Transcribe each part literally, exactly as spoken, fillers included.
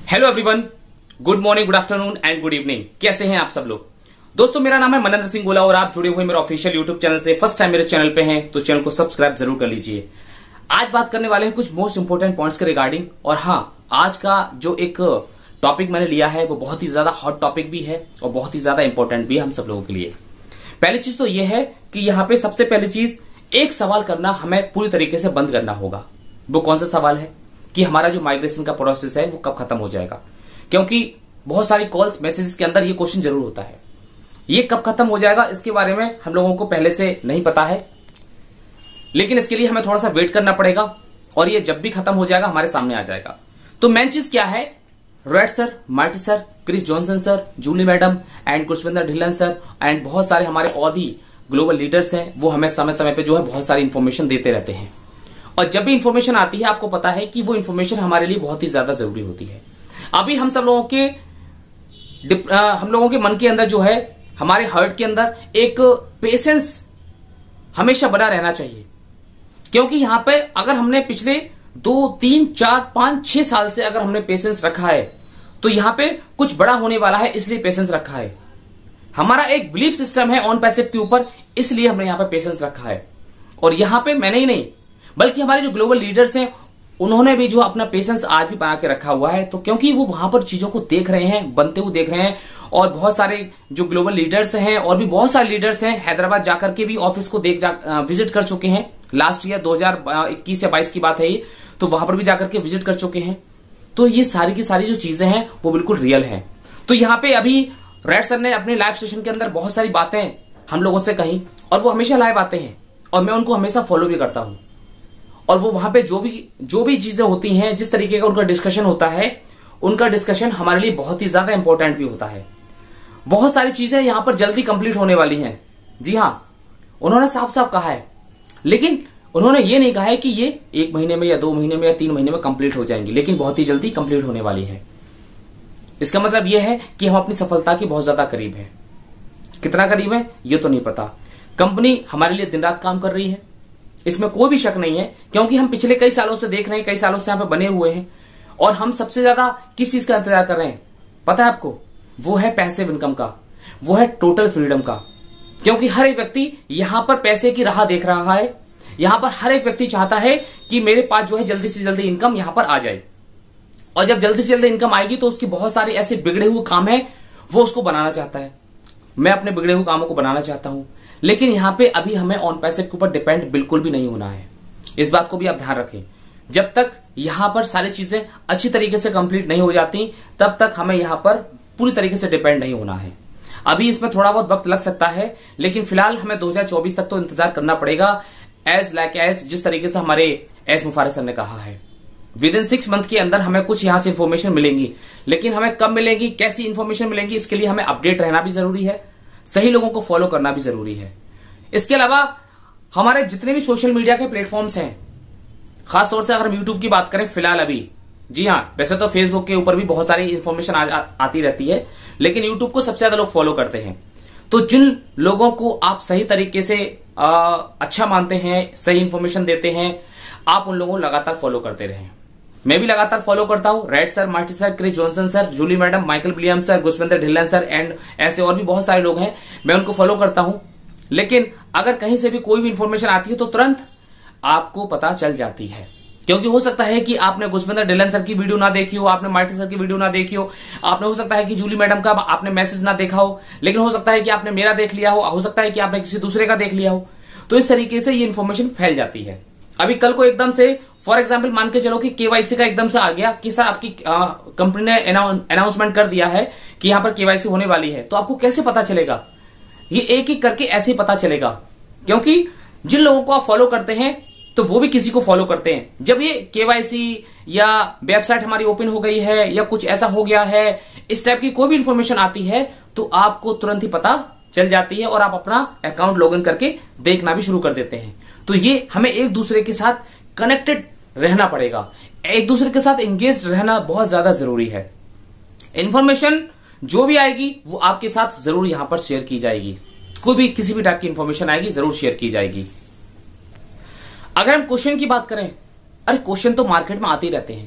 Hello everyone, good morning, good afternoon and good evening. कैसे हैं आप सब लोग? दोस्तों, मेरा नाम है मनेंद्र सिंह गोला और आप जुड़े हुए मेरे ऑफिशियल यूट्यूब चैनल से। फर्स्ट टाइम मेरे चैनल पे हैं तो चैनल को सब्सक्राइब जरूर कर लीजिए। आज बात करने वाले हैं कुछ मोस्ट इंपोर्टेंट पॉइंट्स के रिगार्डिंग। और हाँ, आज का जो एक टॉपिक मैंने लिया है वो बहुत ही ज्यादा हॉट टॉपिक भी है और बहुत ही ज्यादा इंपॉर्टेंट भी है हम सब लोगों के लिए। पहली चीज तो यह है कि यहाँ पे सबसे पहली चीज, एक सवाल करना हमें पूरी तरीके से बंद करना होगा। वो कौन सा सवाल है कि हमारा जो माइग्रेशन का प्रोसेस है वो कब खत्म हो जाएगा। क्योंकि बहुत सारी कॉल्स मैसेजेस के अंदर ये क्वेश्चन जरूर होता है, ये कब खत्म हो जाएगा। इसके बारे में हम लोगों को पहले से नहीं पता है, लेकिन इसके लिए हमें थोड़ा सा वेट करना पड़ेगा और ये जब भी खत्म हो जाएगा हमारे सामने आ जाएगा। तो मेन चीज क्या है, Red sir, Marty sir, Chris Johnson sir, Julie madam and Khushwinder Dhillon sir and बहुत सारे हमारे और भी ग्लोबल लीडर्स हैं, वो हमें समय समय पे जो है बहुत सारी इंफॉर्मेशन देते रहते हैं। और जब भी इंफॉर्मेशन आती है, आपको पता है कि वो इंफॉर्मेशन हमारे लिए बहुत ही ज्यादा जरूरी होती है। अभी हम सब लोगों के आ, हम लोगों के मन के अंदर जो है, हमारे हार्ट के अंदर एक पेशेंस हमेशा बना रहना चाहिए। क्योंकि यहां पे अगर हमने पिछले दो तीन चार पांच छह साल से अगर हमने पेशेंस रखा है तो यहां पे कुछ बड़ा होने वाला है, इसलिए पेशेंस रखा है। हमारा एक बिलीफ सिस्टम है ऑन पैसिव के ऊपर, इसलिए हमने यहां पे पेशेंस रखा है। और यहां पे मैंने ही नहीं बल्कि हमारे जो ग्लोबल लीडर्स हैं उन्होंने भी जो अपना पेशेंस आज भी बना के रखा हुआ है। तो क्योंकि वो वहां पर चीजों को देख रहे हैं, बनते हुए देख रहे हैं। और बहुत सारे जो ग्लोबल लीडर्स हैं और भी बहुत सारे लीडर्स हैं, हैदराबाद जाकर के भी ऑफिस को देख जा विजिट कर चुके हैं। लास्ट ईयर दो हज़ार इक्कीस या बाईस की बात है ये, तो वहां पर भी जाकर के विजिट कर चुके हैं। तो ये सारी की सारी जो चीजें हैं वो बिल्कुल रियल है। तो यहाँ पे अभी रेड सर ने अपने लाइव सेशन के अंदर बहुत सारी बातें हम लोगों से कही और वो हमेशा लाइव आते हैं और मैं उनको हमेशा फॉलो भी करता हूं। और वो वहां पे जो भी जो भी चीजें होती हैं, जिस तरीके का उनका डिस्कशन होता है, उनका डिस्कशन हमारे लिए बहुत ही ज्यादा इंपॉर्टेंट भी होता है। बहुत सारी चीजें यहां पर जल्दी कंप्लीट होने वाली हैं। जी हां, उन्होंने साफ साफ कहा है, लेकिन उन्होंने ये नहीं कहा है कि ये एक महीने में या दो महीने में या तीन महीने में कंप्लीट हो जाएंगी, लेकिन बहुत ही जल्दी कंप्लीट होने वाली है। इसका मतलब यह है कि हम अपनी सफलता के बहुत ज्यादा करीब है। कितना करीब है ये तो नहीं पता। कंपनी हमारे लिए दिन रात काम कर रही है, इसमें कोई भी शक नहीं है। क्योंकि हम पिछले कई सालों से देख रहे हैं, कई सालों से यहां पे बने हुए हैं। और हम सबसे ज्यादा किस चीज का इंतजार कर रहे हैं पता है आपको? वो है पैसिव इनकम का, वो है टोटल फ्रीडम का। क्योंकि हर एक व्यक्ति यहां पर पैसे की राह देख रहा है। यहां पर हर एक व्यक्ति चाहता है कि मेरे पास जो है जल्दी से जल्दी इनकम यहां पर आ जाए। और जब जल्दी से जल्दी इनकम आएगी तो उसकी बहुत सारे ऐसे बिगड़े हुए काम है, वो उसको बनाना चाहता है। मैं अपने बिगड़े हुए कामों को बनाना चाहता हूं, लेकिन यहां पे अभी हमें ऑन पैसिव के ऊपर डिपेंड बिल्कुल भी नहीं होना है। इस बात को भी आप ध्यान रखें। जब तक यहां पर सारी चीजें अच्छी तरीके से कंप्लीट नहीं हो जाती, तब तक हमें यहां पर पूरी तरीके से डिपेंड नहीं होना है। अभी इसमें थोड़ा बहुत वक्त लग सकता है, लेकिन फिलहाल हमें दो हज़ार चौबीस तक तो इंतजार करना पड़ेगा। एज लाइक एज जिस तरीके से हमारे एस मुफारिस सर ने कहा है, विद इन सिक्स मंथ के अंदर हमें कुछ यहां से इंफॉर्मेशन मिलेंगी। लेकिन हमें कब मिलेंगी, कैसी इंफॉर्मेशन मिलेंगी, इसके लिए हमें अपडेट रहना भी जरूरी है, सही लोगों को फॉलो करना भी जरूरी है। इसके अलावा हमारे जितने भी सोशल मीडिया के प्लेटफॉर्म्स हैं, खासतौर से अगर हम यूट्यूब की बात करें फिलहाल अभी, जी हां, वैसे तो फेसबुक के ऊपर भी बहुत सारी इंफॉर्मेशन आ, आ, आती रहती है, लेकिन यूट्यूब को सबसे ज्यादा लोग फॉलो करते हैं। तो जिन लोगों को आप सही तरीके से आ, अच्छा मानते हैं, सही इंफॉर्मेशन देते हैं, आप उन लोगों को लगातार फॉलो करते रहें। मैं भी लगातार फॉलो करता हूं। Red sir, Marty sir, Chris Johnson sir, Julie madam, Michael Williams sir, Khushwinder Dhillon sir and ऐसे और भी बहुत सारे लोग हैं, मैं उनको फॉलो करता हूं। लेकिन अगर कहीं से भी कोई भी इंफॉर्मेशन आती है तो तुरंत आपको पता चल जाती है। क्योंकि हो सकता है कि आपने खुशविंदर ढिल्लन सर की वीडियो ना देखी हो, आपने मार्टी सर की वीडियो ना देखी हो, आपने हो सकता है कि जूली मैडम का आपने मैसेज ना देखा हो, लेकिन हो सकता है कि आपने मेरा देख लिया हो, हो सकता है कि आपने किसी दूसरे का देख लिया हो। तो इस तरीके से ये इन्फॉर्मेशन फैल जाती है। अभी कल को एकदम से फॉर एग्जाम्पल मान के चलो कि केवाईसी का एकदम से आ गया कि सर आपकी कंपनी ने अनाउंसमेंट कर दिया है कि यहां पर केवाईसी होने वाली है, तो आपको कैसे पता चलेगा? ये एक एक करके ऐसे ही पता चलेगा। क्योंकि जिन लोगों को आप फॉलो करते हैं तो वो भी किसी को फॉलो करते हैं। जब ये केवाईसी या वेबसाइट हमारी ओपन हो गई है या कुछ ऐसा हो गया है, इस टाइप की कोई भी इंफॉर्मेशन आती है तो आपको तुरंत ही पता चल जाती है और आप अपना अकाउंट लॉगिन करके देखना भी शुरू कर देते हैं। तो ये हमें एक दूसरे के साथ कनेक्टेड रहना पड़ेगा, एक दूसरे के साथ एंगेज्ड रहना बहुत ज्यादा जरूरी है। इंफॉर्मेशन जो भी आएगी वो आपके साथ जरूर यहां पर शेयर की जाएगी। कोई भी किसी भी टाइप की इंफॉर्मेशन आएगी जरूर शेयर की जाएगी। अगर हम क्वेश्चन की बात करें, अरे क्वेश्चन तो मार्केट में आते ही रहते हैं।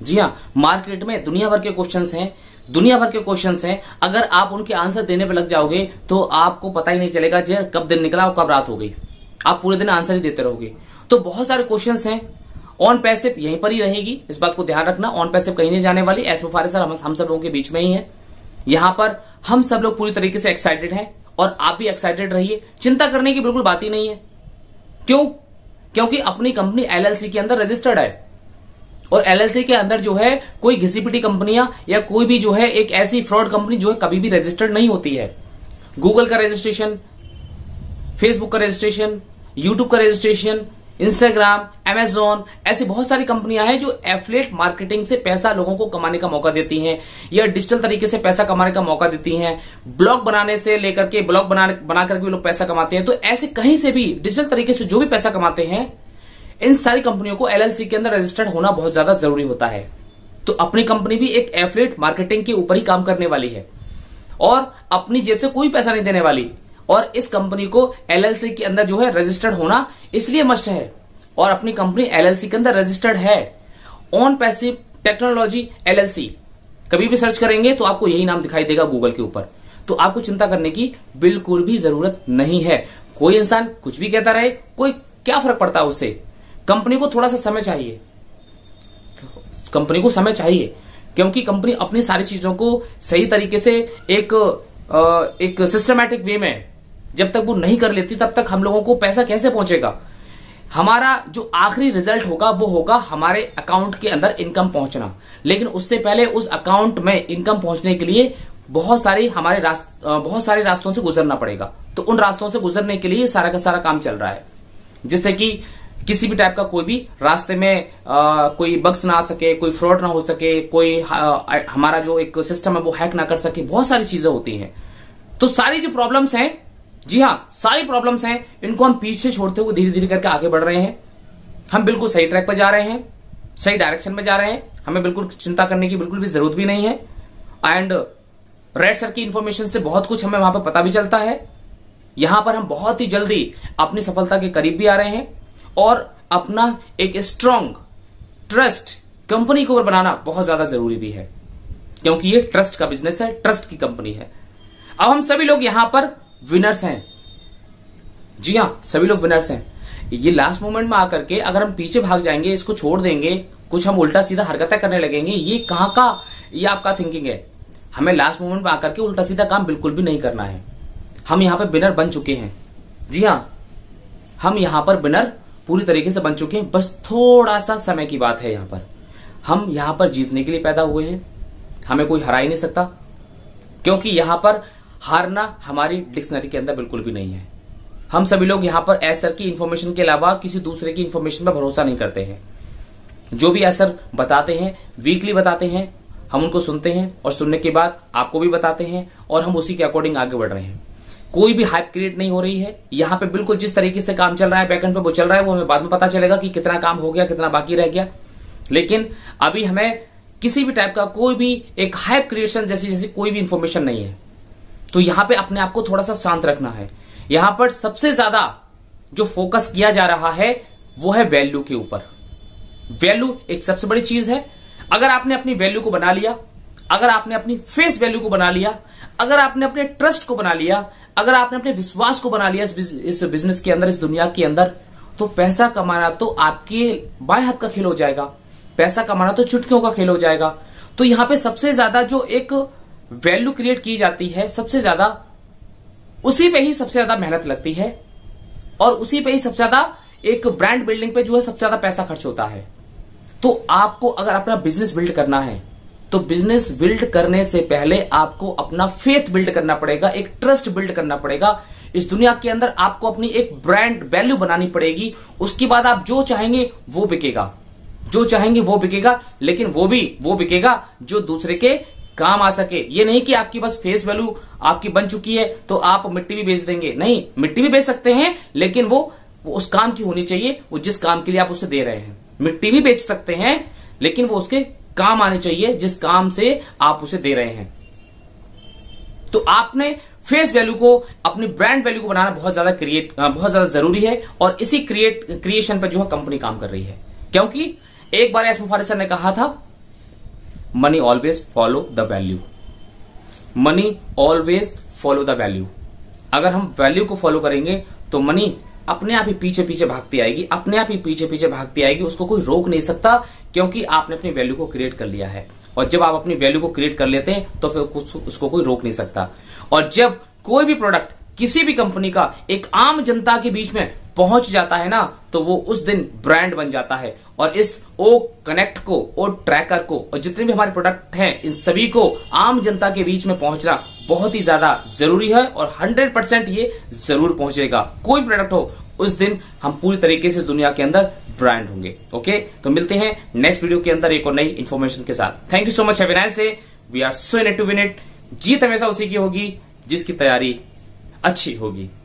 जी हाँ, मार्केट में दुनिया भर के क्वेश्चंस हैं, दुनिया भर के क्वेश्चंस हैं। अगर आप उनके आंसर देने पे लग जाओगे तो आपको पता ही नहीं चलेगा जे कब दिन निकला और कब रात हो गई। आप पूरे दिन आंसर ही देते रहोगे। तो बहुत सारे क्वेश्चंस हैं। ऑन पैसिव यहीं पर ही रहेगी, इस बात को ध्यान रखना। ऑन पैसिव कहीं नहीं जाने वाली। एस मुफारिस सर हम, हम सब लोगों के बीच में ही है। यहां पर हम सब लोग पूरी तरीके से एक्साइटेड हैं और आप भी एक्साइटेड रहिए। चिंता करने की बिल्कुल बात ही नहीं है। क्यों? क्योंकि अपनी कंपनी एलएलसी के अंदर रजिस्टर्ड है और एलएलसी के अंदर जो है कोई घिसी पिटी कंपनियां या कोई भी जो है एक ऐसी फ्रॉड कंपनी जो है कभी भी रजिस्टर्ड नहीं होती है। गूगल का रजिस्ट्रेशन, फेसबुक का रजिस्ट्रेशन, यूट्यूब का रजिस्ट्रेशन, इंस्टाग्राम, अमेजॉन, ऐसी बहुत सारी कंपनियां हैं जो एफिलिएट मार्केटिंग से पैसा लोगों को कमाने का मौका देती हैं या डिजिटल तरीके से पैसा कमाने का मौका देती हैं। ब्लॉग बनाने से लेकर के ब्लॉग बनाने बना करके भी लोग पैसा कमाते हैं। तो ऐसे कहीं से भी डिजिटल तरीके से जो भी पैसा कमाते हैं, इन सारी कंपनियों को एलएलसी के अंदर रजिस्टर्ड होना बहुत ज्यादा जरूरी होता है। तो अपनी कंपनी भी एक एफिलिएट मार्केटिंग के ऊपर ही काम करने वाली है और अपनी जेब से कोई पैसा नहीं देने वाली। और इस कंपनी को एलएलसी के अंदर जो है रजिस्टर्ड होना इसलिए मस्ट है और अपनी कंपनी एलएलसी के अंदर रजिस्टर्ड है। ऑन पैसिव टेक्नोलॉजी एलएलसी कभी भी सर्च करेंगे तो आपको यही नाम दिखाई देगा गूगल के ऊपर। तो आपको चिंता करने की बिल्कुल भी जरूरत नहीं है। कोई इंसान कुछ भी कहता रहे, कोई क्या फर्क पड़ता है उसे। कंपनी को थोड़ा सा समय चाहिए, कंपनी को समय चाहिए क्योंकि कंपनी अपनी सारी चीजों को सही तरीके से एक एक सिस्टमैटिक वे में जब तक वो नहीं कर लेती तब तक हम लोगों को पैसा कैसे पहुंचेगा। हमारा जो आखिरी रिजल्ट होगा वो होगा हमारे अकाउंट के अंदर इनकम पहुंचना, लेकिन उससे पहले उस अकाउंट में इनकम पहुंचने के लिए बहुत सारी हमारे रास्त, बहुत सारे रास्तों से गुजरना पड़ेगा। तो उन रास्तों से गुजरने के लिए सारा का सारा काम चल रहा है, जिससे कि किसी भी टाइप का कोई भी रास्ते में आ, कोई बग्स ना आ सके, कोई फ्रॉड ना हो सके, कोई आ, हमारा जो एक सिस्टम है वो हैक ना कर सके। बहुत सारी चीजें होती हैं। तो सारी जो प्रॉब्लम्स हैं, जी हाँ सारी प्रॉब्लम्स हैं, इनको हम पीछे छोड़ते हुए धीरे धीरे करके आगे बढ़ रहे हैं। हम बिल्कुल सही ट्रैक पर जा रहे हैं, सही डायरेक्शन में जा रहे हैं। हमें बिल्कुल चिंता करने की बिल्कुल भी जरूरत भी नहीं है। एंड रेड सर की इंफॉर्मेशन से बहुत कुछ हमें वहां पर पता भी चलता है। यहां पर हम बहुत ही जल्दी अपनी सफलता के करीब भी आ रहे हैं और अपना एक स्ट्रांग ट्रस्ट कंपनी के ऊपर बनाना बहुत ज्यादा जरूरी भी है, क्योंकि ये ट्रस्ट का बिजनेस है, ट्रस्ट की कंपनी है। अब हम सभी लोग यहां पर विनर्स हैं। जी हां, सभी लोग विनर्स हैं। ये लास्ट मोमेंट में आकर के अगर हम पीछे भाग जाएंगे, इसको छोड़ देंगे, कुछ हम उल्टा सीधा हरकतें करने लगेंगे, ये कहां का ये आपका थिंकिंग है। हमें लास्ट मोमेंट में आकर के उल्टा सीधा काम बिल्कुल भी नहीं करना है। हम यहां पर विनर बन चुके हैं। जी हां, हम यहां पर विनर पूरी तरीके से बन चुके हैं। बस थोड़ा सा समय की बात है। यहां पर हम यहां पर जीतने के लिए पैदा हुए हैं। हमें कोई हरा ही नहीं सकता, क्योंकि यहां पर हारना हमारी डिक्शनरी के अंदर बिल्कुल भी नहीं है। हम सभी लोग यहां पर एसर की इंफॉर्मेशन के अलावा किसी दूसरे की इंफॉर्मेशन पर भरोसा नहीं करते हैं। जो भी एसर बताते हैं, वीकली बताते हैं, हम उनको सुनते हैं और सुनने के बाद आपको भी बताते हैं और हम उसी के अकॉर्डिंग आगे बढ़ रहे हैं। कोई भी हाइप क्रिएट नहीं हो रही है यहां पे। बिल्कुल जिस तरीके से काम चल रहा है बैकएंड पे वो चल रहा है, वो हमें बाद में पता चलेगा कि कितना काम हो गया, कितना बाकी रह गया। लेकिन अभी हमें किसी भी टाइप का कोई भी एक हाइप क्रिएशन जैसी जैसी कोई भी इंफॉर्मेशन नहीं है। तो यहां पे अपने आप को थोड़ा सा शांत रखना है। यहां पर सबसे ज्यादा जो फोकस किया जा रहा है वो है वैल्यू के ऊपर। वैल्यू एक सबसे बड़ी चीज है। अगर आपने अपनी वैल्यू को बना लिया, अगर आपने अपनी फेस वैल्यू को बना लिया, अगर आपने अपने ट्रस्ट को बना लिया, अगर आपने अपने विश्वास को बना लिया इस बिजनेस के अंदर, इस दुनिया के अंदर, तो पैसा कमाना तो आपके बाएं हाथ का खेल हो जाएगा। पैसा कमाना तो चुटकियों का खेल हो जाएगा। तो यहां पे सबसे ज्यादा जो एक वैल्यू क्रिएट की जाती है, सबसे ज्यादा उसी पे ही सबसे ज्यादा मेहनत लगती है और उसी पे ही सबसे ज्यादा एक ब्रांड बिल्डिंग पे जो है सबसे ज्यादा पैसा खर्च होता है। तो आपको अगर अपना बिजनेस बिल्ड करना है तो बिजनेस बिल्ड करने से पहले आपको अपना फेथ बिल्ड करना पड़ेगा, एक ट्रस्ट बिल्ड करना पड़ेगा। इस दुनिया के अंदर आपको अपनी एक ब्रांड वैल्यू बनानी पड़ेगी। उसके बाद आप जो चाहेंगे वो बिकेगा, जो चाहेंगे वो बिकेगा, लेकिन वो भी वो बिकेगा जो दूसरे के काम आ सके। ये नहीं कि आपकी बस फेस वैल्यू आपकी बन चुकी है तो आप मिट्टी भी बेच देंगे। नहीं, मिट्टी भी बेच सकते हैं, लेकिन वो, वो उस काम की होनी चाहिए, वो जिस काम के लिए आप उसे दे रहे हैं। मिट्टी भी बेच सकते हैं, लेकिन वो उसके काम आने चाहिए जिस काम से आप उसे दे रहे हैं। तो आपने फेस वैल्यू को, अपनी ब्रांड वैल्यू को बनाना बहुत ज्यादा क्रिएट बहुत ज्यादा जरूरी है और इसी क्रिएट क्रिएशन पर जो है कंपनी काम कर रही है। क्योंकि एक बार एस मुफारिस सर ने कहा था money always follow the value. Money always follow the value. अगर हम वैल्यू को फॉलो करेंगे तो मनी अपने आप ही पीछे पीछे भागती आएगी, अपने आप ही पीछे पीछे भागती आएगी, उसको कोई रोक नहीं सकता, क्योंकि आपने अपनी वैल्यू को क्रिएट कर लिया है। और जब आप अपनी वैल्यू को क्रिएट कर लेते हैं तो फिर कुछ उसको कोई रोक नहीं सकता। और जब कोई भी प्रोडक्ट किसी भी कंपनी का एक आम जनता के बीच में पहुंच जाता है ना, तो वो उस दिन ब्रांड बन जाता है। और इस ओ कनेक्ट को, ओ ट्रैकर को, और जितने भी हमारे प्रोडक्ट हैं, इन सभी को आम जनता के बीच में पहुंचना बहुत ही ज्यादा जरूरी है। और हंड्रेड परसेंट ये जरूर पहुंचेगा। कोई प्रोडक्ट हो, उस दिन हम पूरी तरीके से दुनिया के अंदर ब्रांड होंगे। ओके, तो मिलते हैं नेक्स्ट वीडियो के अंदर एक और नई इंफॉर्मेशन के साथ। Thank you so much, have a nice day. We are so in it to win it. जीत हमेशा उसी की होगी जिसकी तैयारी अच्छी होगी।